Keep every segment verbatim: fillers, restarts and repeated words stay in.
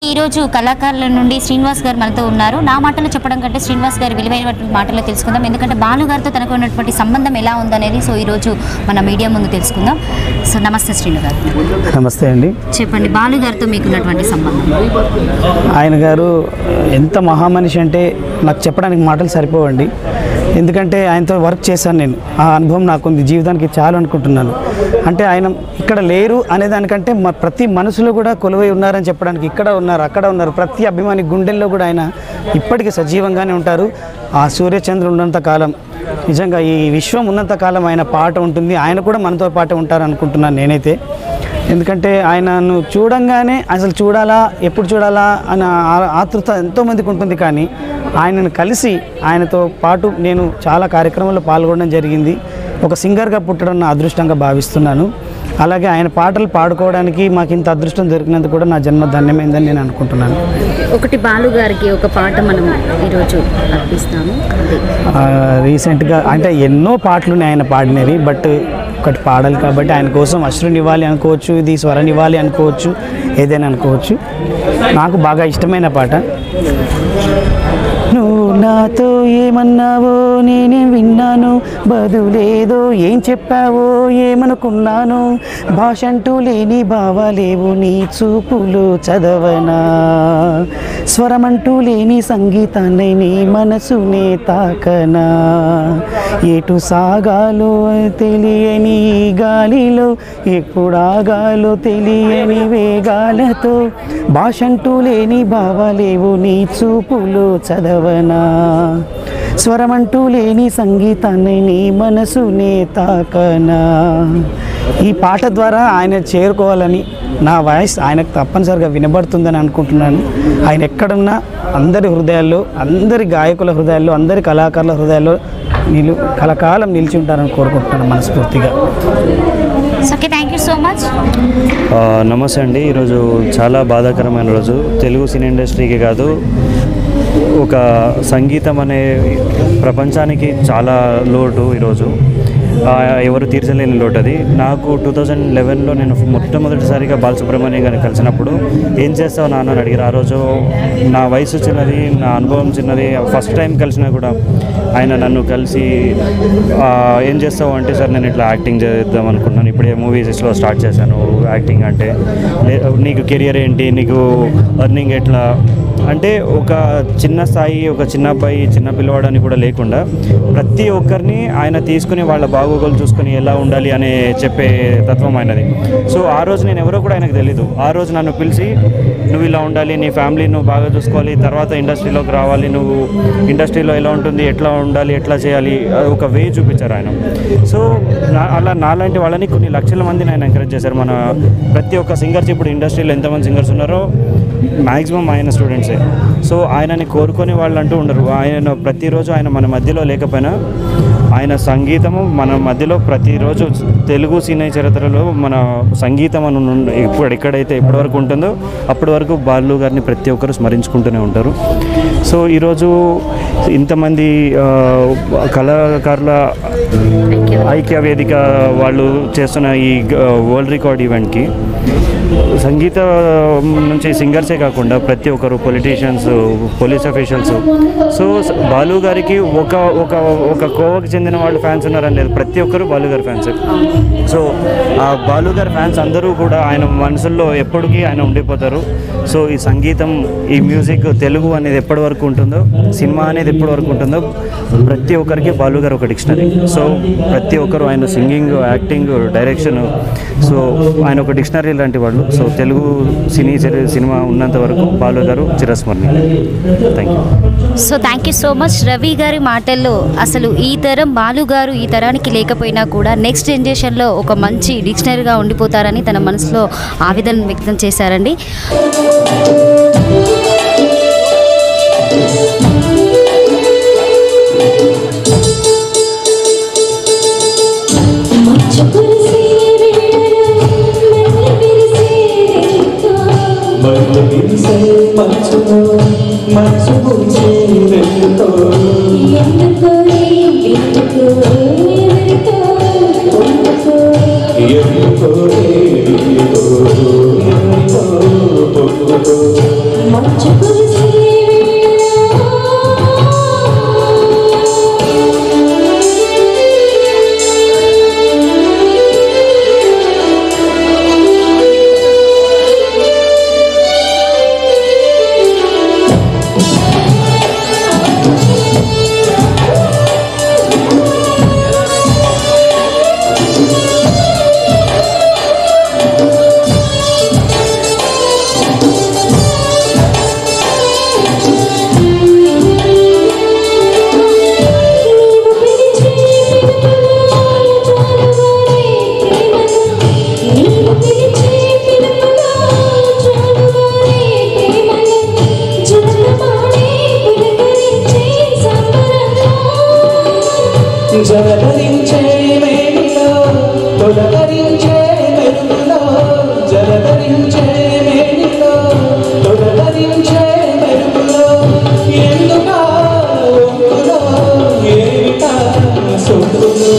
ఈరోజు కళాకారుల నుండి శ్రీనివాస్ గారు మనతో ఉన్నారు. నా మాటలు చెప్పడం కంటే శ్రీనివాస్ గారు విలువైనటువంటి మాటలు తెలుసుకుందాం. ఎందుకంటే బాలు గారితో తనకు ఉన్నటువంటి సంబంధం ఎలా ఉందనేది సో ఈరోజు మన మీడియా ముందు తెలుసుకుందాం. సో నమస్తే శ్రీను గారు. నమస్తే అండి. చెప్పండి, బాలు గారితో మీకున్నటువంటి సంబంధం. ఆయన గారు ఎంత మహామనిషి అంటే నాకు చెప్పడానికి మాటలు సరిపోవండి. ఎందుకంటే ఆయనతో వర్క్ చేశాను నేను. ఆ అనుభవం నాకుంది, జీవితానికి చాలు అనుకుంటున్నాను. అంటే ఆయన ఇక్కడ లేరు అనేదానికంటే ప్రతి మనసులో కూడా కొలువై ఉన్నారని చెప్పడానికి ఇక్కడ ఉన్నారు, అక్కడ ఉన్నారు. ప్రతి అభిమాని గుండెల్లో కూడా ఆయన ఇప్పటికీ సజీవంగానే ఉంటారు. ఆ సూర్యచంద్రుడు ఉన్నంత కాలం, నిజంగా ఈ విశ్వం ఉన్నంత కాలం ఆయన పాట ఉంటుంది. ఆయన కూడా మనతో పాటే ఉంటారు అనుకుంటున్నాను నేనైతే. ఎందుకంటే ఆయనను చూడంగానే అసలు చూడాలా, ఎప్పుడు చూడాలా అన్న ఆతృత ఎంతోమందికి ఉంటుంది. కానీ ఆయనను కలిసి ఆయనతో పాటు నేను చాలా కార్యక్రమాల్లో పాల్గొనడం జరిగింది. ఒక సింగర్గా పుట్టడం నా అదృష్టంగా భావిస్తున్నాను. అలాగే ఆయన పాటలు పాడుకోవడానికి మాకు ఇంత అదృష్టం దొరికినందుకు కూడా నా జన్మ ధన్యమైందని నేను అనుకుంటున్నాను. ఒకటి బాలు గారికి ఒక పాట మనం ఈరోజు అర్పిస్తాము. రీసెంట్గా అంటే ఎన్నో పాటలు ఆయన పాడినవి, బట్ ఒకటి పాడాలి కాబట్టి ఆయన కోసం అశ్రునివ్వాలి అనుకోవచ్చు, ఇది స్వరనివ్వాలి అనుకోవచ్చు, ఏదైనా అనుకోవచ్చు. నాకు బాగా ఇష్టమైన పాట. నువ్వు నాతో ఏమన్నావో నేనే విన్నాను, బదులేదో ఏం చెప్పావో ఏమనుకున్నాను, భాష అంటూ లేని భావాలేవు నీ చూపులు చదవనా, స్వరమంటూ లేని సంగీతాన్ని నీ మనసునే తాకనా, ఎటు సాగాలో తెలియని గాలిలో ఎప్పుడాగాలో తెలియని వేగాలతో, భాష అంటూ లేని భావాలేవు నీ చూపులు చదవనా, స్వరమంటూ లేని సంగీతాన్ని నీ మనసునే తాకనా. ఈ పాట ద్వారా ఆయన చేరుకోవాలని, నా వాయిస్ ఆయనకు తప్పనిసరిగా వినబడుతుందని అనుకుంటున్నాను. ఆయన ఎక్కడున్నా అందరి హృదయాల్లో, అందరి గాయకుల హృదయాల్లో, అందరి కళాకారుల హృదయాల్లో నిలు కలకాలం నిలిచి ఉంటారని కోరుకుంటున్నాను మనస్ఫూర్తిగా. Okay, thank you so much. నమస్తే అండి. ఈరోజు చాలా బాధాకరమైన రోజు. తెలుగు సినీ ఇండస్ట్రీకి కాదు, ఒక సంగీతం అనే ప్రపంచానికి చాలా లోటు ఈరోజు. ఎవరు తీర్చలేని లోటు అది. నాకు టూ థౌజండ్ లెవెన్లో నేను మొట్టమొదటిసారిగా బాల సుబ్రహ్మణ్యం గారిని కలిసినప్పుడు ఏం చేస్తావు నాన్న అని అడిగారు. ఆ రోజు నా వయసు చిన్నది, నా అనుభవం చిన్నది. ఫస్ట్ టైం కలిసినా కూడా ఆయన నన్ను కలిసి ఏం చేస్తావు అంటే, సార్ నేను ఇట్లా యాక్టింగ్ చేద్దాం అనుకున్నాను, ఇప్పుడే మూవీస్లో స్టార్ట్ చేశాను యాక్టింగ్ అంటే, నీకు కెరియర్ ఏంటి, నీకు ఎర్నింగ్ ఎట్లా అంటే, ఒక చిన్న స్థాయి, ఒక చిన్న అబ్బాయి, చిన్న పిల్లవాడని కూడా లేకుండా ప్రతి ఒక్కరిని ఆయన తీసుకుని వాళ్ళ బాగోగులు చూసుకొని ఎలా ఉండాలి అనే చెప్పే తత్వం ఆయనది. సో ఆ రోజు నేను ఎవరో కూడా ఆయనకు తెలీదు. ఆ రోజు నన్ను పిలిచి, నువ్వు ఇలా ఉండాలి, నీ ఫ్యామిలీ నువ్వు బాగా చూసుకోవాలి, తర్వాత ఇండస్ట్రీలోకి రావాలి, నువ్వు ఇండస్ట్రీలో ఎలా ఉంటుంది, ఎట్లా ఉండాలి, ఎట్లా చేయాలి, ఒక వే చూపించారు ఆయన. సో నా అలా నాలాంటి వాళ్ళని కొన్ని లక్షల మందిని ఆయన ఎంకరేజ్ చేశారు. మన ప్రతి ఒక్క సింగర్స్, ఇప్పుడు ఇండస్ట్రీలో ఎంతమంది సింగర్స్ ఉన్నారో మ్యాక్సిమం ఆయన స్టూడెంట్సే. సో ఆయనని కోరుకునే వాళ్ళు అంటూ ఉండరు. ఆయన ప్రతిరోజు ఆయన మన మధ్యలో లేకపోయినా ఆయన సంగీతము మన మధ్యలో ప్రతిరోజు తెలుగు సినీ చరిత్రలో మన సంగీతం అని ఇప్పుడు ఎక్కడైతే ఇప్పటివరకు ఉంటుందో అప్పటి వరకు బాలు గారిని ప్రతి ఒక్కరు స్మరించుకుంటూనే ఉంటారు. సో ఈరోజు ఇంతమంది కళాకారుల ఐక్య వేదిక వాళ్ళు చేస్తున్న ఈ వరల్డ్ రికార్డ్ ఈవెంట్కి సంగీత నుంచి సింగర్సే కాకుండా ప్రతి ఒక్కరు politicians, police officials, so Balu గారికి ఒక ఒక ఒక కోవకు చెందిన వాళ్ళు ఫ్యాన్స్ ఉన్నారని లేదు, ప్రతి ఒక్కరు బాలు గారి ఫ్యాన్స్. సో ఆ బాలు గారి ఫ్యాన్స్ అందరూ కూడా ఆయన మనసుల్లో ఎప్పటికీ ఆయన ఉండిపోతారు. సో ఈ సంగీతం, ఈ మ్యూజిక్, తెలుగు అనేది ఎప్పటి వరకు ఉంటుందో, సినిమా అనేది ఎప్పటి వరకు ఉంటుందో ప్రతి ఒక్కరికి బాలు గారు ఒక డిక్షనరీ. సో ప్రతి ఒక్కరు ఆయన సింగింగ్, యాక్టింగ్, డైరెక్షన్, సో ఆయన ఒక డిక్షనరీ లాంటి వాళ్ళు. సో తెలుగు సినీ సినిమా ఉన్నంత వరకు బాలు గారు చిరస్మరణీయులు. Thank you. So thank you so much. Ravi గారి మాటల్లో అసలు ఈ తరం బాలు గారు ఈ తరానికి లేకపోయినా కూడా నెక్స్ట్ జనరేషన్లో ఒక మంచి డిక్షనరీగా ఉండిపోతారని తన మనసులో ఆవేదన వ్యక్తం చేశారండి. You're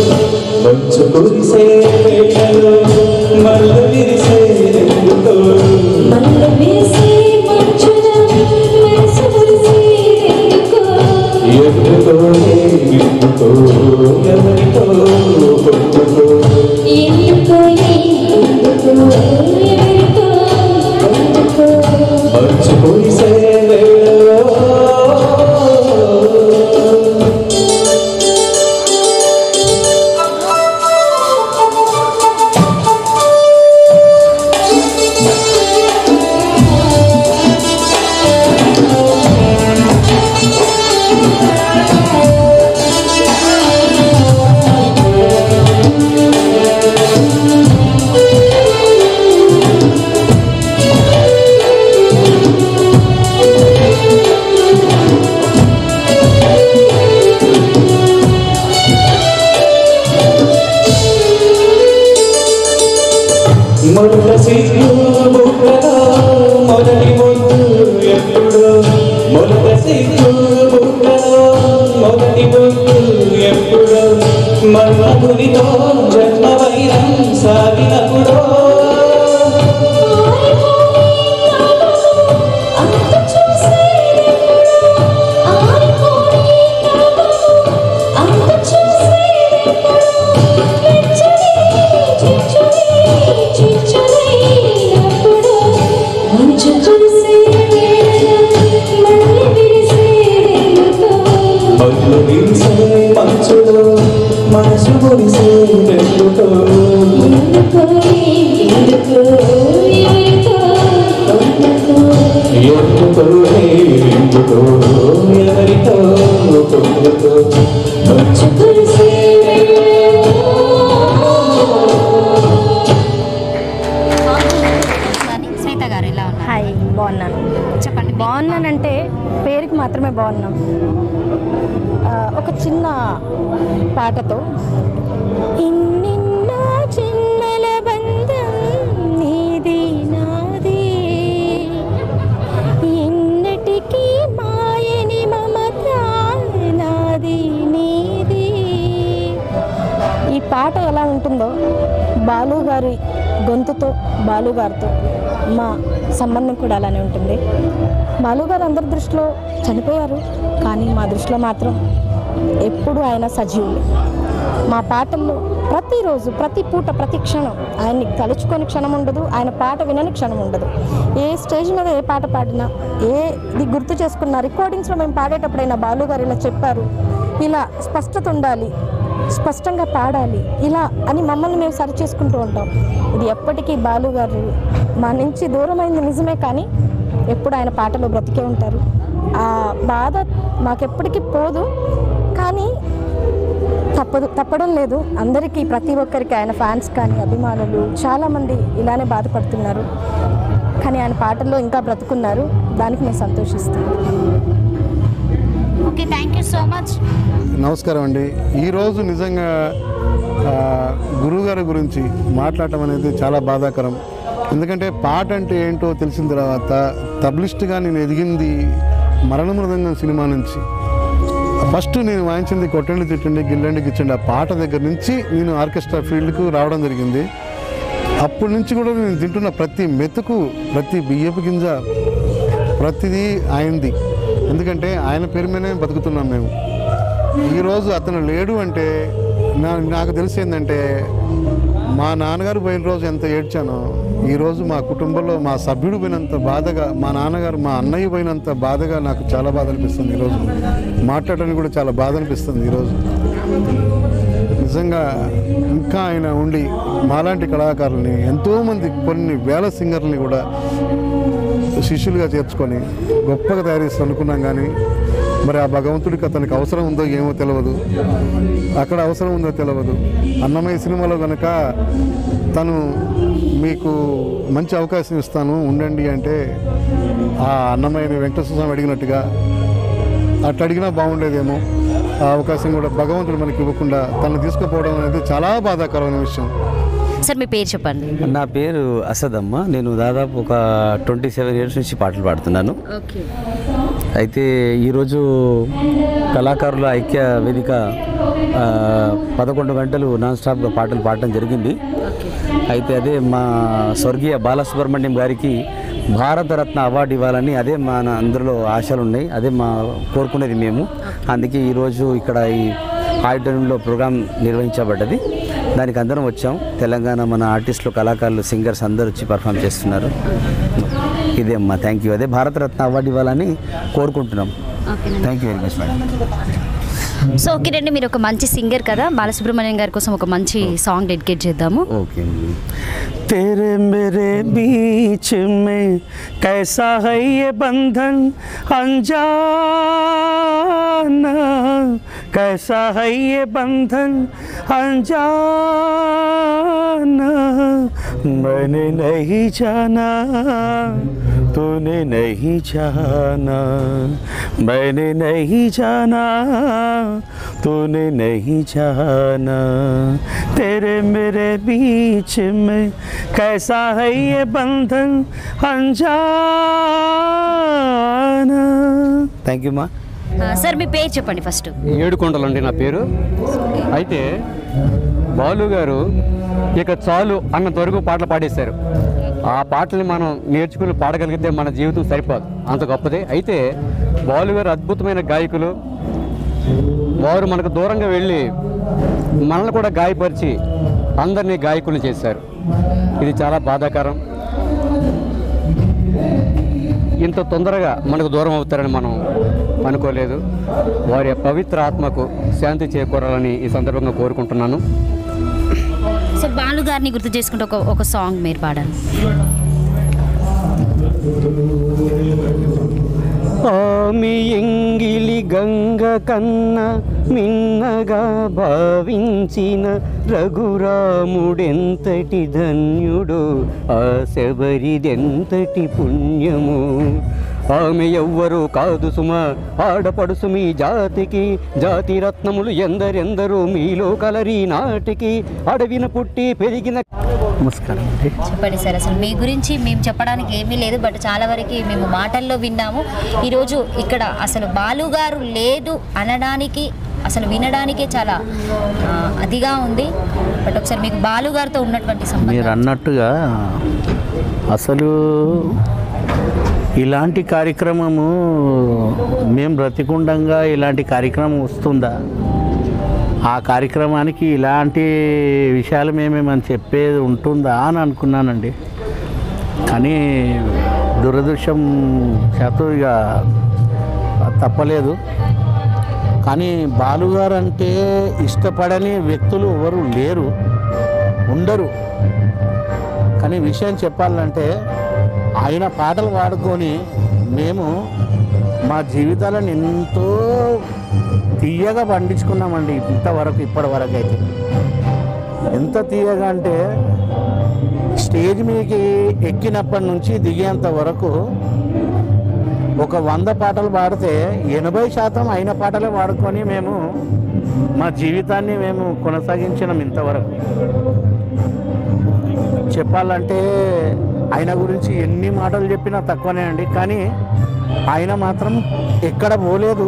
మంచు కురిసే వేళలో మల్ల విరిసే ఎందుకో మల్ల విరిసే మంచున మనసు కురిసే ఎందుకో ఎందుకో ఎందుకో ఎవరితో ఎందుకో ఎందుకో ఎందుకో ఎవరితో ఎందుకో మంచు కురిసే వేళలో మొదట సిగ్గు బుక్కలో మొదటి ముద్దు ఎప్పుడు మొదట సిగ్గు బుక్కలో మొదటి ముద్దు ఎప్పుడు మన్మధునితో జన్మ వైరం సాగినప్పుడు మంచులో మనసు మురిసే ఎందుకో ఎందుకో ఎందుకో ఎందుకో ఎవరితో ఎందుకో మంచు కురిసే శ్వేత గారు ఎలా ఉన్నారు? హాయ్, బాగున్నాను. చెప్పండి. బాగున్నానంటే పేరుకి మాత్రమే బాగున్నాం. ఒక చిన్న పాటతో ఇన్నిన్న చిన్నల బంధం నీది నాది ఎన్నటికీ మాయని మమత నాది నీది. ఈ పాట ఎలా ఉంటుందో బాలు గారి గొంతుతో బాలు గారితో మా సంబంధం కూడా అలానే ఉంటుంది. బాలు గారు అందరి దృష్టిలో చనిపోయారు, కానీ మా దృష్టిలో మాత్రం ఎప్పుడు ఆయన సజీవులు. మా పాటల్లో ప్రతిరోజు ప్రతి పూట ప్రతి క్షణం ఆయన్ని తలుచుకొని క్షణం ఉండదు, ఆయన పాట వినని క్షణం ఉండదు. ఏ స్టేజ్ మీద ఏ పాట పాడినా ఏది గుర్తు చేసుకున్నా రికార్డింగ్స్లో మేము పాడేటప్పుడైనా బాలు గారు ఇలా చెప్పారు, ఇలా స్పష్టత ఉండాలి, స్పష్టంగా పాడాలి ఇలా అని మమ్మల్ని మేము సరి చేసుకుంటూ ఉంటాం. ఇది ఎప్పటికీ బాలు గారు మా నుంచి దూరమైంది నిజమే, కానీ ఎప్పుడు ఆయన పాటలో బ్రతికే ఉంటారు. ఆ బాధ మాకెప్పటికీ పోదు, కానీ తప్పదు తప్పడం లేదు. అందరికీ ప్రతి ఒక్కరికి ఆయన ఫ్యాన్స్ కానీ అభిమానులు చాలామంది ఇలానే బాధపడుతున్నారు, కానీ ఆయన పాటల్లో ఇంకా బ్రతుకున్నారు. దానికి నేను సంతోషిస్తాను. Okay, thank you so much. నమస్కారం అండి. ఈరోజు నిజంగా గురువుగారి గురించి మాట్లాడటం అనేది చాలా బాధాకరం. ఎందుకంటే పాట అంటే ఏంటో తెలిసిన తర్వాత తబ్లిస్ట్గా నేను ఎదిగింది మరణ మృదంగం సినిమా నుంచి. ఫస్ట్ నేను వాయించింది కొట్టండి తిట్టండి గిల్లండి గిచ్చండి ఆ పాట దగ్గర నుంచి నేను ఆర్కెస్ట్రా ఫీల్డ్కు రావడం జరిగింది. అప్పటి నుంచి కూడా నేను తింటున్న ప్రతి మెతుకు ప్రతి బియ్యపు గింజ ప్రతిదీ ఆయనది. ఎందుకంటే ఆయన పేరు మీదనే బతుకుతున్నాం మేము. ఈరోజు అతను లేడు అంటే నా నాకు తెలిసి ఏంటంటే మా నాన్నగారు పోయిన రోజు ఎంత ఏడ్చానో ఈరోజు మా కుటుంబంలో మా సభ్యుడు పోయినంత బాధగా, మా నాన్నగారు మా అన్నయ్య పోయినంత బాధగా నాకు చాలా బాధ అనిపిస్తుంది. ఈరోజు మాట్లాడడానికి కూడా చాలా బాధ అనిపిస్తుంది. ఈరోజు నిజంగా ఇంకా ఆయన ఉండి మాలాంటి కళాకారుల్ని ఎంతోమంది కొన్ని వేల సింగర్ని కూడా శిష్యులుగా చేర్చుకొని గొప్పగా తయారు చేస్తూ అనుకున్నాం. కానీ మరి ఆ భగవంతుడికి అతనికి అవసరం ఉందో ఏమో తెలియదు, అక్కడ అవసరం ఉందో తెలియదు. అన్నమయ్య సినిమాలో కనుక తను మీకు మంచి అవకాశం ఇస్తాను ఉండండి అంటే ఆ అన్నమయ్యని వెంకటేశ్వర స్వామి అడిగినట్టుగా అట్లా అడిగినా బాగుండేదేమో. ఆ అవకాశం కూడా భగవంతుడు మనకి ఇవ్వకుండా తను తీసుకుపోవడం అనేది చాలా బాధాకరమైన విషయం. సార్ మీ పేరు చెప్పండి. నా పేరు అసదమ్మ. నేను దాదాపు ఒక ట్వంటీ సెవెన్ ఇయర్స్ నుంచి పాటలు పాడుతున్నాను. ఓకే. అయితే ఈరోజు కళాకారుల ఐక్య వేదిక ఆ, పదకొండు గంటలు నాన్ స్టాప్గా పాటలు పాడటం జరిగింది. అయితే అదే మా స్వర్గీయ బాల సుబ్రహ్మణ్యం గారికి భారతరత్న అవార్డు ఇవ్వాలని అదే మన అందరిలో ఆశలు ఉన్నాయి. అదే మా కోరుకునేది మేము. అందుకే ఈరోజు ఇక్కడ ఈ ఆడిటోరియంలో ప్రోగ్రాం నిర్వహించబడ్డది. దానికి అందరం వచ్చాం. తెలంగాణ మన ఆర్టిస్టులు, కళాకారులు, సింగర్స్ అందరూ వచ్చి పర్ఫామ్ చేస్తున్నారు. ఇదే అమ్మా, థ్యాంక్ యూ. అదే భారతరత్న అవార్డు ఇవ్వాలని కోరుకుంటున్నాం. Thank you very much madam. So okay రండి, మీరు ఒక మంచి సింగర్ కదా, బాలసుబ్రహ్మణ్యం గారి కోసం ఒక మంచి సాంగ్ డెడికేట్ చేద్దాము. ఓకే. तेरे मेरे बीच में कैसा है ये बंधन अनजाना, कैसा है ये बंधन अनजाना, मैंने नहीं जाना तूने नहीं जाना, मैंने नहीं जाना तूने नहीं जाना, तेरे मेरे बीच में कैसा है ये बंधन अनजाना. థ్యాంక్ యూ మా. సార్ మీ పేరు చెప్పండి ఫస్ట్. ఏడుకొండలండి నా పేరు. అయితే బాలు గారు ఇక చాలు అన్నంత వరకు పాటలు పాడేశారు. ఆ పాటల్ని మనం నేర్చుకుని పాడగలిగితే మన జీవితం సరిపోదు, అంత గొప్పదే. అయితే బాలు గారు అద్భుతమైన గాయకులు. వారు మనకు దూరంగా వెళ్ళి మనల్ని కూడా గాయపరిచి అందరినీ గాయకులు చేశారు. ఇది చాలా బాధాకరం. ఇంత తొందరగా మనకు దూరం అవుతారని మనం అనుకోలేదు. వారి పవిత్ర ఆత్మకు శాంతి చేకూరాలని ఈ సందర్భంగా కోరుకుంటున్నాను. సో బాలు గారిని గుర్తు చేసుకుంటే ఒక ఒక సాంగ్ మీరు పాడాలి. ఆమె ఎంగిలి గంగ కన్న మిన్నగా భావించిన రఘురాముడెంతటి ధన్యుడు, ఆ శబరిదెంతటి పుణ్యము. ఆమె ఎవ్వరూ కాదు సుమ, ఆడపడుసు మీ జాతికి, జాతి రత్నములు ఎందరెందరూ మీలో కలరి నాటికి, అడవిన పుట్టి పెరిగిన. నమస్కారం. చెప్పండి సార్, అసలు మీ గురించి మేము చెప్పడానికి ఏమీ లేదు, బట్ చాలా వరకు మేము మాటల్లో విన్నాము. ఈరోజు ఇక్కడ అసలు బాలు గారు లేదు అనడానికి, అసలు వినడానికే చాలా ఆ, అదిగా ఉంది. బట్ ఒకసారి మీకు బాలు గారితో ఉన్నటువంటి మీరు సంబంధం. అన్నట్టుగా అసలు ఇలాంటి కార్యక్రమము మేము బ్రతికుండంగా ఇలాంటి కార్యక్రమం వస్తుందా? ఆ కార్యక్రమానికి ఇలాంటి విషయాలు మేమేమని చెప్పేది ఉంటుందా అని అనుకున్నానండి. కానీ దురదృష్టం చేత ఇక తప్పలేదు. కానీ బాలుగారు అంటే ఇష్టపడని వ్యక్తులు ఎవరు లేరు, ఉండరు. కానీ విషయం చెప్పాలంటే ఆయన పాటలు పాడుకొని మేము మా జీవితాలను ఎంతో తీయగా పండించుకున్నామండి. ఇంతవరకు ఇప్పటి వరకు అయితే ఎంత తీయగా అంటే స్టేజ్ మీదకి ఎక్కినప్పటి నుంచి దిగేంత వరకు ఒక వంద పాటలు పాడితే ఎనభై శాతం అయిన పాటలే పాడుకొని మేము మా జీవితాన్ని మేము కొనసాగించినాం ఇంతవరకు. చెప్పాలంటే ఆయన గురించి ఎన్ని మాటలు చెప్పినా తక్కువనే అండి. కానీ ఆయన మాత్రం ఎక్కడ పోలేదు.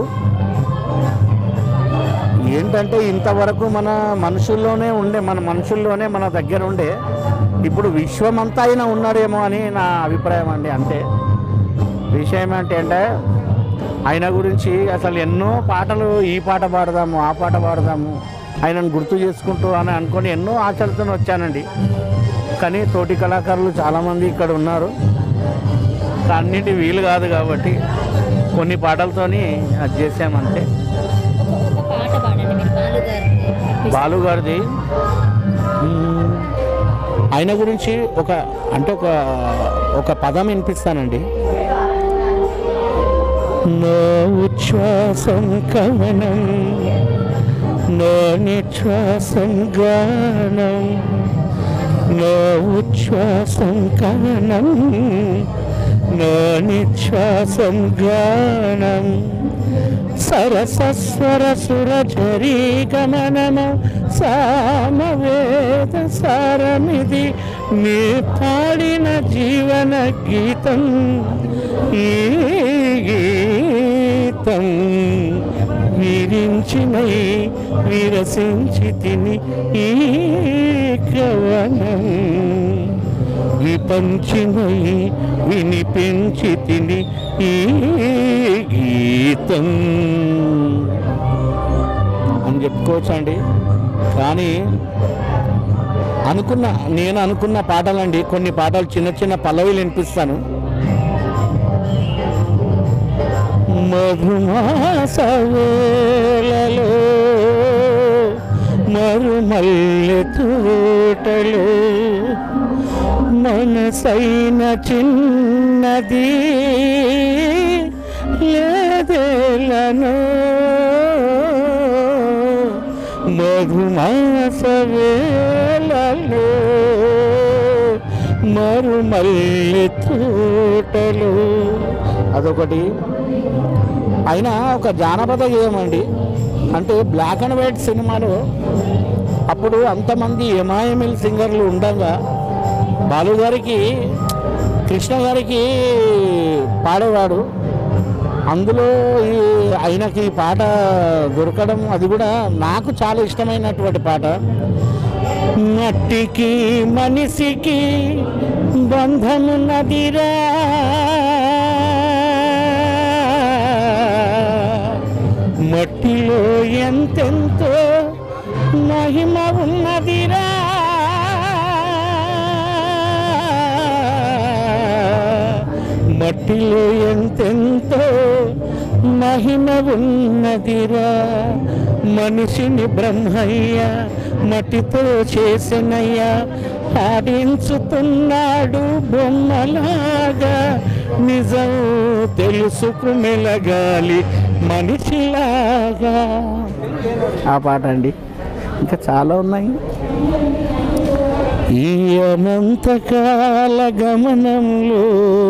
ఏంటంటే ఇంతవరకు మన మనుషుల్లోనే ఉండే మన మనుషుల్లోనే మన దగ్గర ఉండే ఇప్పుడు విశ్వమంతా ఆయన ఉన్నారేమో అని నా అభిప్రాయం అండి. అంతే. విషయం ఏంటి అంటే ఆయన గురించి అసలు ఎన్నో పాటలు, ఈ పాట పాడదాము, ఆ పాట పాడదాము, ఆయనను గుర్తు చేసుకుంటూ అని అనుకొని ఎన్నో ఆశలతో వచ్చానండి. కానీ తోటి కళాకారులు చాలామంది ఇక్కడ ఉన్నారు. అన్నిటి వీలు కాదు కాబట్టి కొన్ని పాటలతోని అది చేసామంతే. బాలుగారిది ఆయన గురించి ఒక అంటే ఒక ఒక పదం వినిపిస్తానండి. నా ఉచ్ఛ్వాసం కవనం, నా నిశ్వాసం గానం, నా ఉచ్ఛ్వాసం కవనం, నా నిశ్వాసం గానం, సరసస్వర సురఝరీ గమనము సామవేద సారమిది నీ పాడిన జీవన గీతం, ఈ గీతం ఈ విరించినై విరసించి తిని ఈ కవనం విపంచినై వినిపించి తిని ఈ గీతం అని చెప్పుకోవచ్చండి. కానీ అనుకున్న నేను అనుకున్న పాటలండి, కొన్ని పాటలు చిన్న చిన్న పల్లవిలు వినిపిస్తాను. మధుమాస వేళలో మరుమల్లె తోటలో మనసైన చిన్నది లేదేలను మధుమాస వేళలో మరుమల్లె తోటలో అదొకటి. అయినా ఒక జానపద గేయమండి. అంటే బ్లాక్ అండ్ వైట్ సినిమాలో అప్పుడు అంతమంది ఎమాయమిల్ సింగర్లు ఉండగా బాలు గారికి కృష్ణ గారికి పాడేవాడు. అందులో ఈ ఆయనకి ఈ పాట దొరకడం అది కూడా నాకు చాలా ఇష్టమైనటువంటి పాట. మట్టికి మనిషికి బంధమున్నదిరా మట్టిలో ఎంతెంతో మహిమ ఉన్నదిరా మట్టిలో ఎంతెంతో మహిమ ఉన్నదిరా మనిషిని బ్రహ్మయ్య మట్టితో చేసినయ్యా ఆడించుతున్నాడు బొమ్మలాగా నిజం తెలుసుకు మెలగాలి మనిషిలాగా. ఆ పాట అండి. ఇంకా చాలా ఉన్నాయి. ఈ అనంతకాల గమనంలో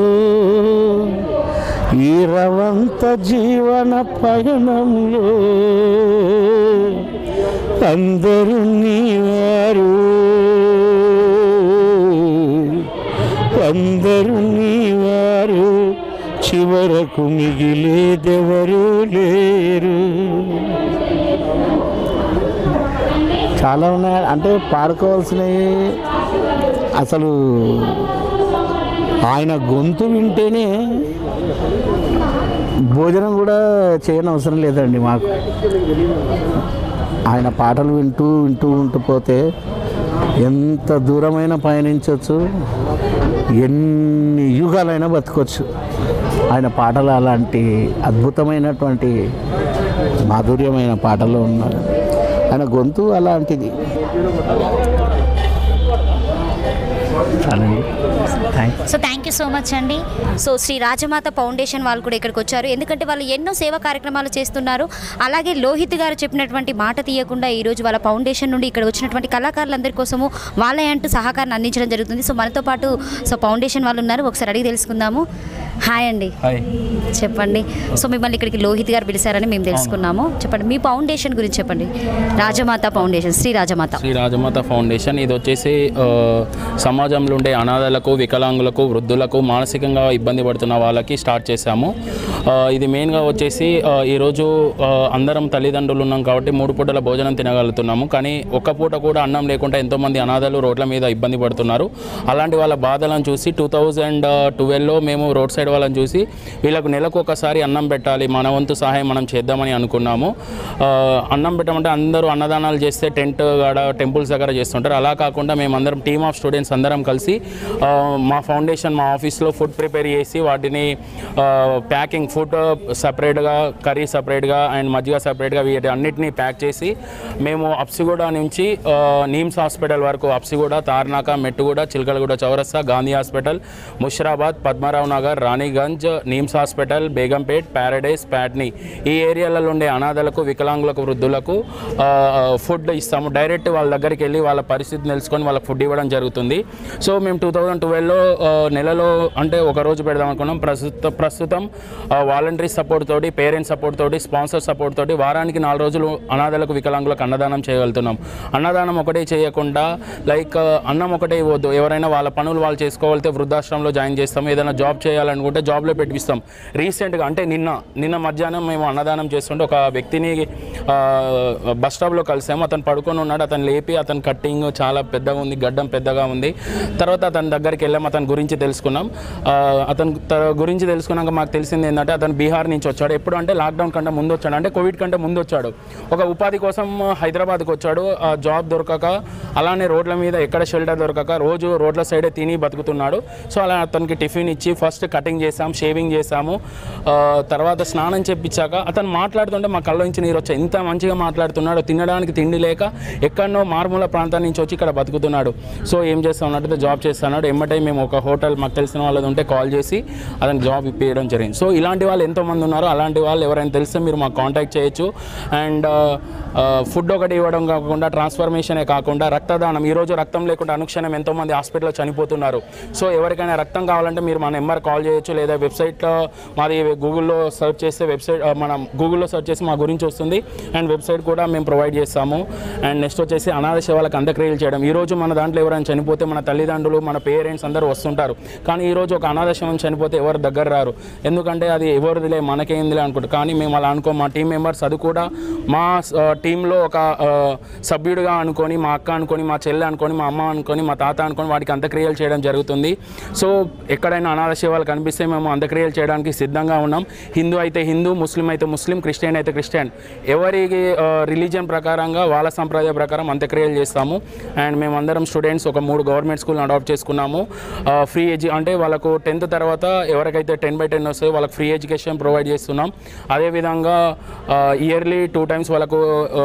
ఈ రవంత జీవన పయనంలో అందరూ నీవారు అందరూ నీవారు చివరకు మిగిలేదెవరూ లేరు. చాలా ఉన్నాయి. అంటే పాడుకోవాల్సినవి అసలు ఆయన గొంతు వింటేనే భోజనం కూడా చేయని అవసరం లేదండి మాకు. ఆయన పాటలు వింటూ వింటూ ఉంటూ పోతే ఎంత దూరమైనా పయనించవచ్చు, ఎన్ని యుగాలైనా బతకొచ్చు. ఆయన పాటలు అలాంటి అద్భుతమైనటువంటి మాధుర్యమైన పాటలు ఉన్నాయి. ఆయన గొంతు అలాంటిది. So thank you so much అండి. సో శ్రీ రాజమాత ఫౌండేషన్ వాళ్ళు కూడా ఇక్కడికి వచ్చారు. ఎందుకంటే వాళ్ళు ఎన్నో సేవా కార్యక్రమాలు చేస్తున్నారు. అలాగే లోహిత్ గారు చెప్పినటువంటి మాట తీయకుండా ఈరోజు వాళ్ళ ఫౌండేషన్ నుండి ఇక్కడ వచ్చినటువంటి కళాకారులందరి కోసము వాళ్ళే అంటూ సహకారాన్ని అందించడం జరుగుతుంది. సో మనతో పాటు సో ఫౌండేషన్ వాళ్ళు ఉన్నారు, ఒకసారి అడిగి తెలుసుకుందాము. హాయ్ అండి. హాయ్. చెప్పండి. సో మిమ్మల్ని ఇక్కడికి లోహిత్ గారు పిలిచారని మేము తెలుసుకున్నాము. చెప్పండి మీ ఫౌండేషన్ గురించి చెప్పండి. రాజమాత ఫౌండేషన్, శ్రీ రాజమాత శ్రీ రాజమాత ఫౌండేషన్ ఇది వచ్చేసి సమాజంలో ఉండే అనాథలకు, వికలాంగులకు, వృద్ధులకు, మానసికంగా ఇబ్బంది పడుతున్న వాళ్ళకి స్టార్ట్ చేశాము. ఇది మెయిన్గా వచ్చేసి ఈరోజు అందరం తల్లిదండ్రులు ఉన్నాం కాబట్టి మూడు పూటల భోజనం తినగలుగుతున్నాము. కానీ ఒక్క పూట కూడా అన్నం లేకుండా ఎంతోమంది అనాథలు రోడ్ల మీద ఇబ్బంది పడుతున్నారు. అలాంటి వాళ్ళ బాధలను చూసి టూ థౌజండ్ ట్వెల్వ్లో మేము రోడ్ సైడ్ వాళ్ళని చూసి వీళ్ళకు నెలకు ఒకసారి అన్నం పెట్టాలి, మన వంతు సహాయం మనం చేద్దామని అనుకున్నాము. అన్నం పెట్టమంటే అందరూ అన్నదానాలు చేస్తే టెంట్ కాడ టెంపుల్స్ దగ్గర చేస్తుంటారు. అలా కాకుండా మేమందరం టీమ్ ఆఫ్ స్టూడెంట్స్ అందరం కలిసి మా ఫౌండేషన్ మా ఆఫీస్లో ఫుడ్ ప్రిపేర్ చేసి వాటిని ప్యాకింగ్ ఫుడ్ సపరేట్గా, కర్రీ సపరేట్గా అండ్ మజ్జిగ సపరేట్గా వీటి అన్నిటినీ ప్యాక్ చేసి మేము అప్సిగూడ నుంచి నీమ్స్ హాస్పిటల్ వరకు, Habsiguda, Tarnaka, Mettuguda, Chilakalaguda Chowrasta, Gandhi hospital, Musheerabad, Padmarao Nagar, Ranigunj, NIMS hospital, Begumpet, Paradise, Patny ఈ ఏరియాలలో ఉండే అనాథలకు, వికలాంగులకు, వృద్ధులకు ఫుడ్ ఇస్తాము. డైరెక్ట్ వాళ్ళ దగ్గరికి వెళ్ళి వాళ్ళ పరిస్థితిని తెలుసుకొని వాళ్ళకి ఫుడ్ ఇవ్వడం జరుగుతుంది. సో సో మేము టూ థౌజండ్ ట్వెల్వ్లో నెలలో అంటే ఒక రోజు పెడదాం అనుకున్నాం. ప్రస్తుత ప్రస్తుతం వాలంటరీ సపోర్ట్ తోటి, పేరెంట్స్ సపోర్ట్ తోటి, స్పాన్సర్ సపోర్ట్ తోటి వారానికి నాలుగు రోజులు అనాథలకు, వికలాంగులకు అన్నదానం చేయగలుగుతున్నాం. అన్నదానం ఒకటే చేయకుండా లైక్ అన్నం ఒకటే ఇవ్వద్దు, ఎవరైనా వాళ్ళ పనులు వాళ్ళు చేసుకోవాలితే వృద్ధాశ్రమంలో జాయిన్ చేస్తాం. ఏదైనా జాబ్ చేయాలనుకుంటే జాబ్లో పెట్టిస్తాం. రీసెంట్గా అంటే నిన్న నిన్న మధ్యాహ్నం మేము అన్నదానం చేస్తుంటే ఒక వ్యక్తిని బస్ స్టాప్లో కలిసాము. అతను పడుకొని ఉన్నాడు. అతను లేపి అతని కట్టింగ్ చాలా పెద్దగా ఉంది, గడ్డం పెద్దగా ఉంది. తర్వాత అతని దగ్గరికి వెళ్ళాము, అతని గురించి తెలుసుకున్నాం. అతని గురించి తెలుసుకున్నాక మాకు తెలిసింది ఏంటంటే అతను బీహార్ నుంచి వచ్చాడు. ఎప్పుడు అంటే లాక్డౌన్ కంటే ముందు వచ్చాడు, అంటే కోవిడ్ కంటే ముందు వచ్చాడు. ఒక ఉపాధి కోసం హైదరాబాద్కి వచ్చాడు. జాబ్ దొరకక అలానే రోడ్ల మీద ఎక్కడ షెల్టర్ దొరకక రోజు రోడ్ల సైడే తిని బతుకుతున్నాడు. సో అలా అతనికి టిఫిన్ ఇచ్చి ఫస్ట్ కటింగ్ చేసాం, షేవింగ్ చేసాము. తర్వాత స్నానం చేపించాక అతను మాట్లాడుతుంటే మా కళ్ళ నుంచి నీరు వచ్చాయి. ఇంత మంచిగా మాట్లాడుతున్నాడు. తినడానికి తిండి లేక ఎక్కడనో మారుమూల ప్రాంతం నుంచి వచ్చి ఇక్కడ బతుకుతున్నాడు. సో ఏం చేస్తా ఉన్నట్టు జాబ్ చేస్తున్నాడు. ఎమ్మటే మేము ఒక హోటల్ మాకు తెలిసిన వాళ్ళది ఉంటే కాల్ చేసి అతను జాబ్ ఇప్పించడం జరిగింది. సో ఇలాంటి వాళ్ళు ఎంతోమంది ఉన్నారు. అలాంటి వాళ్ళు ఎవరైనా తెలిస్తే మీరు మాకు కాంటాక్ట్ చేయొచ్చు. అండ్ ఫుడ్ ఒకటి ఇవ్వడం కాకుండా ట్రాన్స్ఫర్మేషనే కాకుండా రక్తదానం. ఈరోజు రక్తం లేకుండా అనుక్షణం ఎంతోమంది హాస్పిటల్లో చనిపోతున్నారు. సో ఎవరికైనా రక్తం కావాలంటే మీరు మా నెంబర్ కాల్ చేయొచ్చు, లేదా వెబ్సైట్లో మాది గూగుల్లో సెర్చ్ చేస్తే వెబ్సైట్ మనం గూగుల్లో సెర్చ్ చేసి మా గురించి వస్తుంది. అండ్ వెబ్సైట్ కూడా మేము ప్రొవైడ్ చేస్తాము. అండ్ నెక్స్ట్ వచ్చేసి అనాథ సేవలకు అంత్యక్రియలు చేయడం. ఈరోజు మన దాంట్లో ఎవరైనా చనిపోతే మన తల్లిదండ్రులు, మన పేరెంట్స్ అందరూ వస్తుంటారు. కానీ ఈరోజు ఒక అనాథ శవం చనిపోతే ఎవరు దగ్గర రారు. ఎందుకంటే అది ఎవరిదిలే మనకేందిలే అనుకుంటారు. కానీ మేము అలా అనుకో, మా టీం మెంబర్స్ అది కూడా మా టీంలో ఒక సభ్యుడిగా అనుకొని, మా అక్క అనుకొని, మా చెల్లె అనుకొని, మా అమ్మ అనుకొని, మా తాత అనుకొని వాటికి అంత్యక్రియలు చేయడం జరుగుతుంది. సో ఎక్కడైనా అనాథ సేవలు కనిపిస్తే మేము అంత్యక్రియలు చేయడానికి సిద్ధంగా ఉన్నాం. హిందూ అయితే హిందూ, ముస్లిం అయితే ముస్లిం, క్రిస్టియన్ అయితే క్రిస్టియన్, ఎవరికి రిలీజియన్ ప్రకారంగా వాళ్ళ సంప్రదాయ ప్రకారం అంత్యక్రియలు చేస్తాము. అండ్ మేమందరం స్టూడెంట్స్ ఒక మూడు గవర్నమెంట్ స్కూల్ని అడాప్ట్ చేసుకున్నాము. ఫ్రీ ఎడ్యు అంటే వాళ్ళకు టెన్త్ తర్వాత ఎవరికైతే టెన్ బై టెన్ వస్తాయో వాళ్ళకి ఫ్రీ ఎడ్యుకేషన్ ప్రొవైడ్ చేస్తున్నాం. అదేవిధంగా ఇయర్లీ టూ టైమ్స్ వాళ్ళకు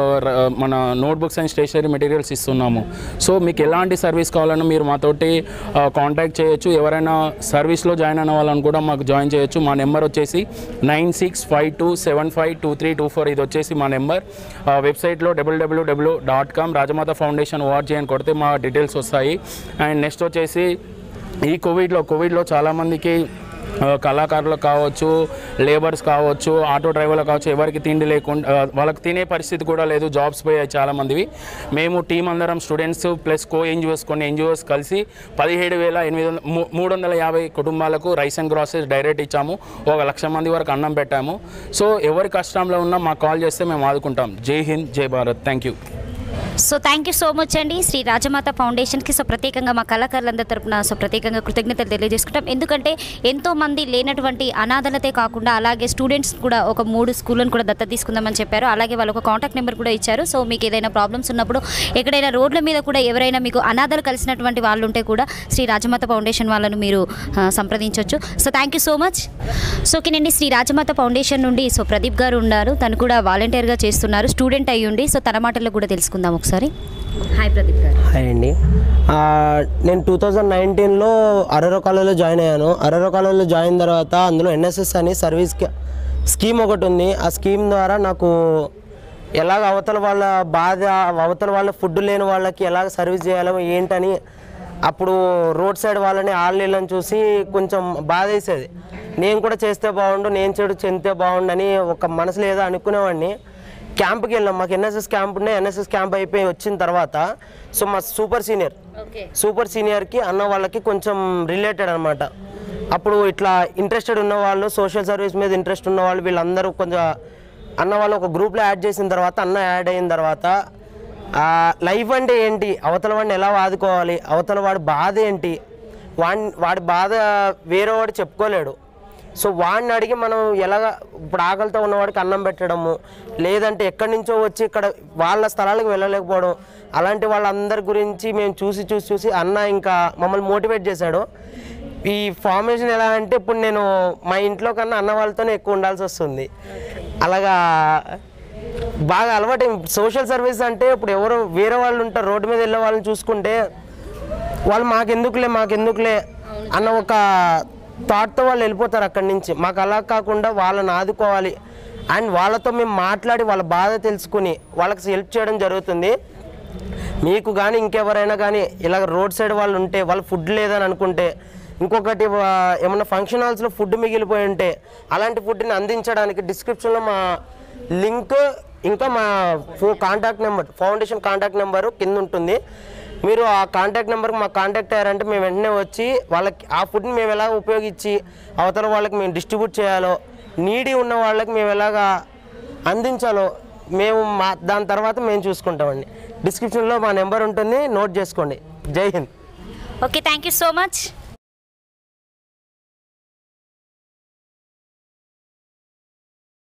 మన నోట్బుక్స్ అండ్ స్టేషనరీ మెటీరియల్స్ ఇస్తున్నాము. సో మీకు ఎలాంటి సర్వీస్ కావాలన్నా మీరు మాతోటి కాంటాక్ట్ చేయొచ్చు. ఎవరైనా సర్వీస్లో జాయిన్ అయిన వాళ్ళని కూడా మాకు జాయిన్ చేయొచ్చు. మా నెంబర్ వచ్చేసి nine six five two seven five two three two four ఇది వచ్చేసి మా నెంబర్. వెబ్సైట్లో WWW dot com Rajamata foundation ORG అని కొడితే మా డీటెయిల్స్ వస్తాయి. అండ్ నెక్స్ట్ వచ్చేసి ఈ కోవిడ్లో కోవిడ్లో చాలామందికి కళాకారులకు కావచ్చు, లేబర్స్ కావచ్చు, ఆటో డ్రైవర్లు కావచ్చు, ఎవరికి తిండి లేకుండా వాళ్ళకి తినే పరిస్థితి కూడా లేదు. జాబ్స్ పోయాయి చాలామందివి. మేము టీం అందరం స్టూడెంట్స్ ప్లస్ కో ఎన్జిఓస్ కొన్ని ఎన్జిఓస్ కలిసి పదిహేడు వేల ఎనిమిది వందల మూడు వందల యాభై కుటుంబాలకు రైస్ అండ్ గ్రాసరీస్ డైరెక్ట్ ఇచ్చాము. ఒక లక్ష మంది వరకు అన్నం పెట్టాము. సో ఎవరి కష్టంలో ఉన్నా మాకు కాల్ చేస్తే మేము ఆదుకుంటాం. జై హింద్, జై Bharat. Thank you. So thank you so much అండి శ్రీ రాజమాత ఫౌండేషన్కి. సో ప్రత్యేకంగా మా కళాకారులందరి తరపున సో ప్రత్యేకంగా కృతజ్ఞతలు తెలియజేసుకుంటాం. ఎందుకంటే ఎంతోమంది లేనటువంటి అనాథలతే కాకుండా అలాగే స్టూడెంట్స్ కూడా ఒక మూడు స్కూళ్ళను కూడా దత్తత తీసుకుందామని చెప్పారు. అలాగే వాళ్ళు ఒక కాంటాక్ట్ నెంబర్ కూడా ఇచ్చారు. సో మీకు ఏదైనా ప్రాబ్లమ్స్ ఉన్నప్పుడు ఎక్కడైనా రోడ్ల మీద కూడా ఎవరైనా మీకు అనాథలు కలిసినటువంటి వాళ్ళు ఉంటే కూడా శ్రీ రాజమాత ఫౌండేషన్ వాళ్ళను మీరు సంప్రదించవచ్చు. So thank you so much. So ఓకేనండి, శ్రీ రాజమాత ఫౌండేషన్ నుండి సో ప్రదీప్ గారు ఉన్నారు. తను కూడా వాలంటీర్గా చేస్తున్నారు, స్టూడెంట్ అయ్యి ఉండి. సో తన మాటల్లో కూడా తెలుసుకుందాం ఒకసారి. హాయ్ ప్రదీప్ గారు. హాయ్ అండి. నేను టూ థౌజండ్ నైన్టీన్లో అరరో కాలేజ్లో జాయిన్ అయ్యాను. అరరో కాలేజ్లో జాయిన్ తర్వాత అందులో ఎన్ఎస్ఎస్ అని సర్వీస్ స్కీమ్ ఒకటి ఉంది. ఆ స్కీమ్ ద్వారా నాకు ఎలాగ అవతల వాళ్ళ బాధ, అవతల వాళ్ళ ఫుడ్ లేని వాళ్ళకి ఎలాగ సర్వీస్ చేయాలో ఏంటని అప్పుడు రోడ్ సైడ్ వాళ్ళని ఆళ్ళని చూసి కొంచెం బాధ వేసేది. నేను కూడా చేస్తే బాగుండు, నేను చెడు చెందితే బాగుండు అని ఒక మనసులో ఏదో అనుకునేవాడిని. క్యాంప్కి వెళ్ళాం. మాకు ఎన్ఎస్ఎస్ క్యాంప్ ఉన్నాయి. ఎన్ఎస్ఎస్ క్యాంప్ అయిపోయి వచ్చిన తర్వాత సో మా సూపర్ సీనియర్ సూపర్ సీనియర్కి అన్న వాళ్ళకి కొంచెం రిలేటెడ్ అనమాట. అప్పుడు ఇట్లా ఇంట్రెస్టెడ్ ఉన్న వాళ్ళు, సోషల్ సర్వీస్ మీద ఇంట్రెస్ట్ ఉన్న వాళ్ళు, వీళ్ళందరూ కొంచెం అన్న వాళ్ళు ఒక గ్రూప్లో యాడ్ చేసిన తర్వాత, అన్న యాడ్ అయిన తర్వాత లైఫ్ అంటే ఏంటి, అవతల వాడిని ఎలా ఆదుకోవాలి, అవతల వాడి బాధ ఏంటి, వాడి వాడి బాధ వేరే వాడు చెప్పుకోలేడు. సో వాడిని అడిగి మనం ఎలాగ ఇప్పుడు ఆకలితో ఉన్నవాడికి అన్నం పెట్టడము, లేదంటే ఎక్కడి నుంచో వచ్చి ఇక్కడ వాళ్ళ స్థలాలకు వెళ్ళలేకపోవడం, అలాంటి వాళ్ళందరి గురించి మేము చూసి చూసి చూసి అన్న ఇంకా మమ్మల్ని మోటివేట్ చేశాడు. ఈ ఫార్మేషన్ ఎలా అంటే ఇప్పుడు నేను మా ఇంట్లో కన్నా అన్న వాళ్ళతోనే ఎక్కువ ఉండాల్సి వస్తుంది. అలాగా బాగా అలవాటు. సోషల్ సర్వీస్ అంటే ఇప్పుడు ఎవరో వేరే వాళ్ళు ఉంటారు, రోడ్డు మీద వెళ్ళే వాళ్ళని చూసుకుంటే వాళ్ళు మాకెందుకులే మాకెందుకులే అన్న ఒక థాట్తో వాళ్ళు వెళ్ళిపోతారు అక్కడి నుంచి. మాకు అలా కాకుండా వాళ్ళని ఆదుకోవాలి అండ్ వాళ్ళతో మేము మాట్లాడి వాళ్ళ బాధ తెలుసుకుని వాళ్ళకి హెల్ప్ చేయడం జరుగుతుంది. మీకు కానీ ఇంకెవరైనా కానీ ఇలా రోడ్ సైడ్ వాళ్ళు ఉంటే వాళ్ళు ఫుడ్ లేదని అనుకుంటే, ఇంకొకటి ఏమన్నా ఫంక్షన్ హాల్స్లో ఫుడ్ మిగిలిపోయి ఉంటే అలాంటి ఫుడ్ని అందించడానికి డిస్క్రిప్షన్లో మా లింక్ ఇంకా మా ఫో contact number foundation contact number కింద ఉంటుంది. మీరు ఆ కాంటాక్ట్ నెంబర్కి మాకు కాంటాక్ట్ అయ్యారంటే మేము వెంటనే వచ్చి వాళ్ళకి ఆ ఫుడ్ని మేము ఎలా ఉపయోగించి అవతల వాళ్ళకి మేము డిస్ట్రిబ్యూట్ చేయాలో, నీడీ ఉన్న వాళ్ళకి మేము ఎలాగా అందించాలో మేము మా దాని తర్వాత మేము చూసుకుంటామండి. డిస్క్రిప్షన్లో మా నెంబర్ ఉంటుంది, నోట్ చేసుకోండి. జై Hind. Okay, thank you so much.